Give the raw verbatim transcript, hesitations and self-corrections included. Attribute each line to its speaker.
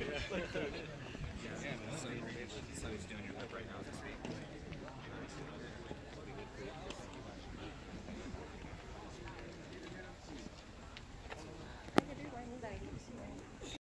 Speaker 1: Yeah. So, so he's doing your lip right now as we speak.